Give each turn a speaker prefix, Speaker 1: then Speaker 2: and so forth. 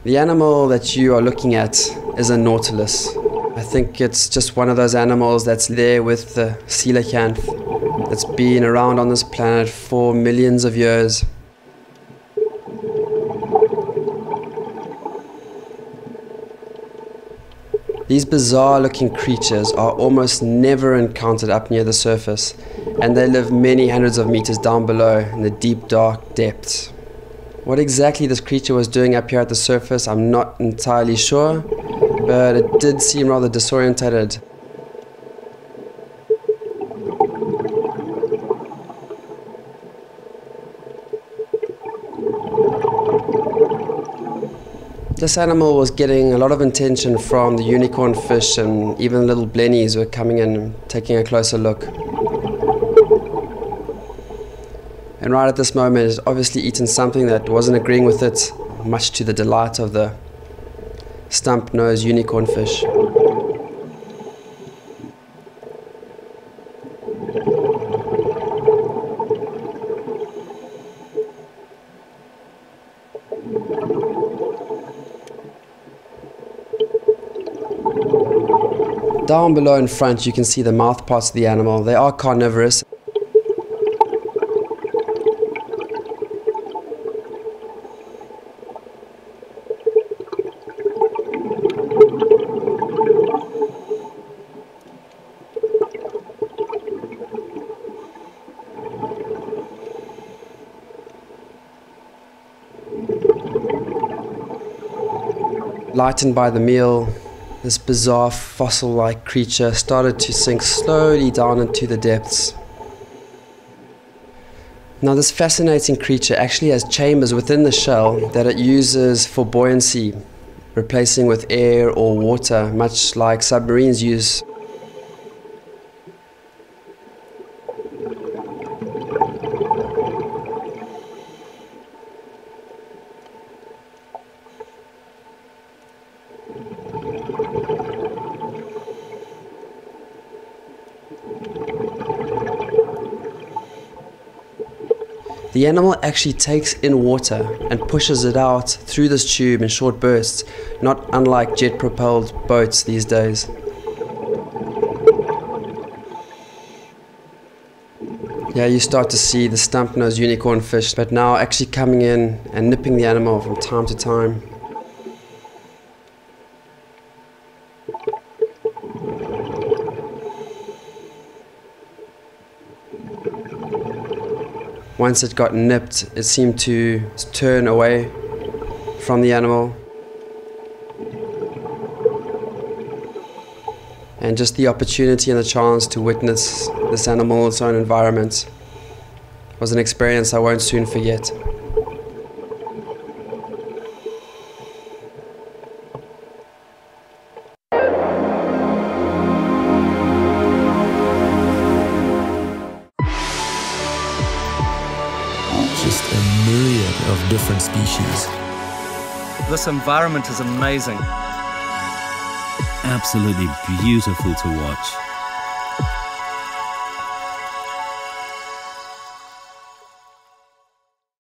Speaker 1: The animal that you are looking at is a nautilus. I think it's just one of those animals that's there with the coelacanth, that's been around on this planet for millions of years. These bizarre looking creatures are almost never encountered up near the surface, and they live many hundreds of meters down below in the deep dark depths. What exactly this creature was doing up here at the surface, I'm not entirely sure, but it did seem rather disorientated. This animal was getting a lot of attention from the unicorn fish, and even little blennies were coming in and taking a closer look. And right at this moment, it's obviously eaten something that wasn't agreeing with it, much to the delight of the stump-nosed unicorn fish. Down below in front, you can see the mouth parts of the animal. They are carnivorous. Lightened by the meal, this bizarre fossil-like creature started to sink slowly down into the depths. Now, this fascinating creature actually has chambers within the shell that it uses for buoyancy, replacing with air or water, much like submarines use. The animal actually takes in water and pushes it out through this tube in short bursts, not unlike jet-propelled boats these days. Yeah, you start to see the stump-nosed unicorn fish, but now actually coming in and nipping the animal from time to time. Once it got nipped, it seemed to turn away from the animal. And just the opportunity and the chance to witness this animal in its own environment was an experience I won't soon forget.
Speaker 2: Just a myriad of different species.
Speaker 3: This environment is amazing.
Speaker 4: Absolutely beautiful to watch.